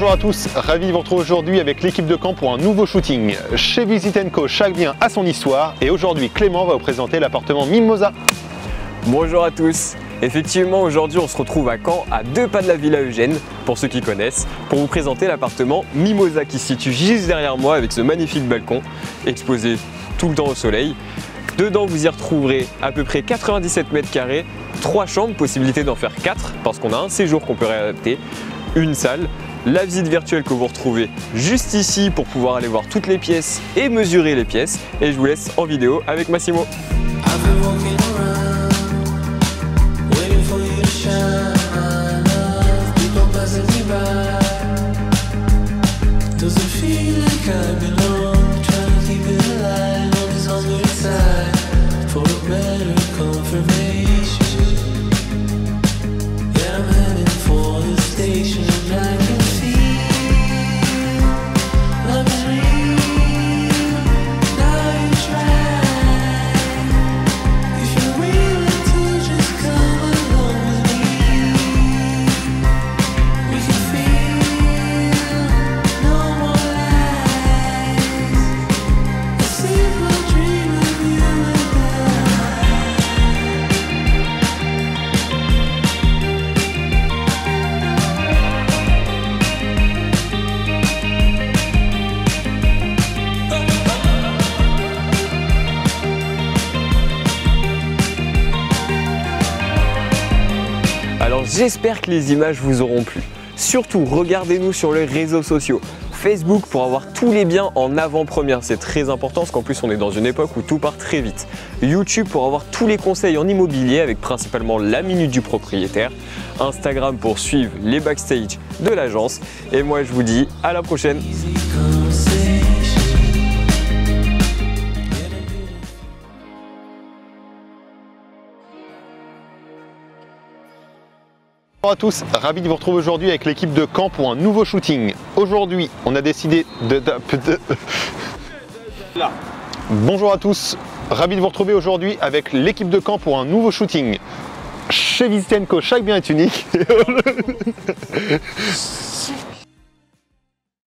Bonjour à tous, ravi de vous retrouver aujourd'hui avec l'équipe de camp pour un nouveau shooting. Chez Visit & Co, chaque bien a son histoire et aujourd'hui Clément va vous présenter l'appartement Mimosa. Bonjour à tous. Effectivement, aujourd'hui on se retrouve à Caen, à 2 pas de la Villa Eugène, pour ceux qui connaissent, pour vous présenter l'appartement Mimosa qui se situe juste derrière moi avec ce magnifique balcon exposé tout le temps au soleil. Dedans vous y retrouverez à peu près 97 mètres carrés, 3 chambres, possibilité d'en faire 4 parce qu'on a un séjour qu'on peut réadapter, une salle, la visite virtuelle que vous retrouvez juste ici pour pouvoir aller voir toutes les pièces et mesurer les pièces, et je vous laisse en vidéo avec Massimo. Alors j'espère que les images vous auront plu. Surtout regardez-nous sur les réseaux sociaux. Facebook pour avoir tous les biens en avant-première, c'est très important parce qu'en plus on est dans une époque où tout part très vite. YouTube pour avoir tous les conseils en immobilier avec principalement la minute du propriétaire. Instagram pour suivre les backstage de l'agence. Et moi je vous dis à la prochaine. Bonjour à tous, ravi de vous retrouver aujourd'hui avec l'équipe de camp pour un nouveau shooting. Aujourd'hui, on a décidé Bonjour à tous, ravi de vous retrouver aujourd'hui avec l'équipe de camp pour un nouveau shooting. Chez Visit & Co, chaque bien est unique.